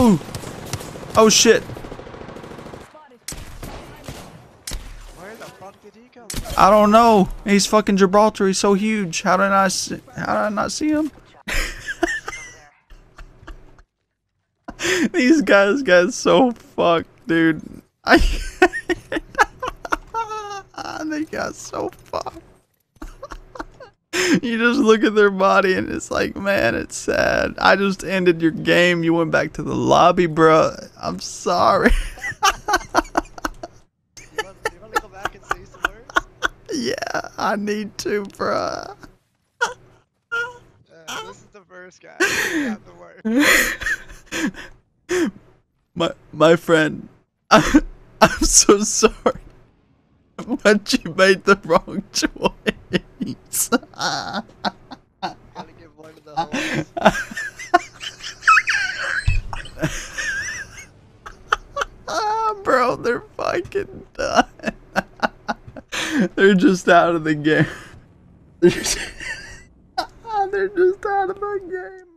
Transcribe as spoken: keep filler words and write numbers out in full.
Oh! Oh shit! Where the fuck did he come? I don't know. He's fucking Gibraltar. He's so huge. How did I see, how did I not see him? These guys got so fucked, dude. I they got so fucked. You just look at their body and it's like, man, it's sad. I just ended your game. You went back to the lobby, bruh. I'm sorry. You want, you want to go back and say some words? Yeah, I need to, bruh. Uh, this is the first guy. Not the worst. My my friend, I, I'm so sorry, but you made the wrong choice. Gotta give one of the holes. Ah, bro, they're fucking done. They're just out of the game. They're just, they're just out of the game.